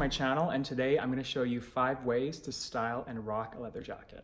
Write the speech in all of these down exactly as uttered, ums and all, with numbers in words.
my channel, and today I'm going to show you five ways to style and rock a leather jacket.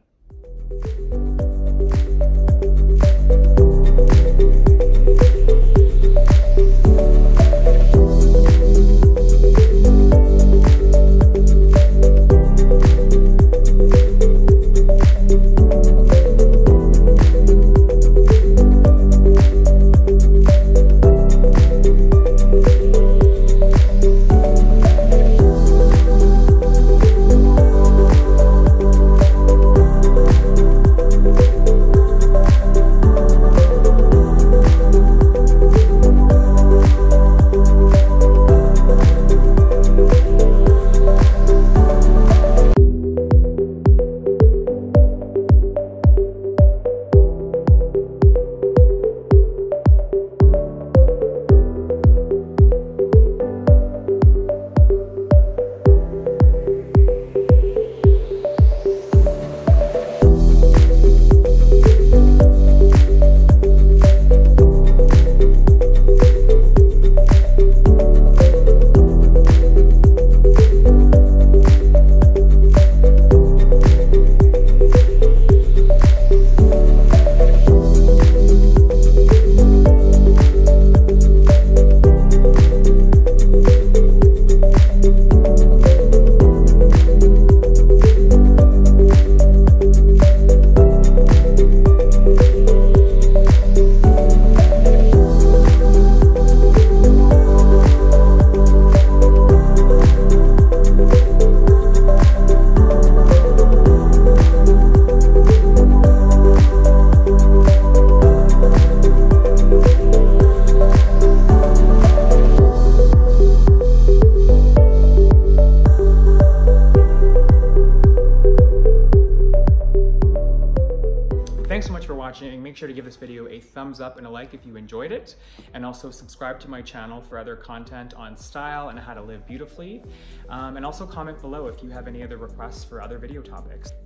Thanks so much for watching. Make sure to give this video a thumbs up and a like if you enjoyed it, and also subscribe to my channel for other content on style and how to live beautifully. Um, and also comment below if you have any other requests for other video topics.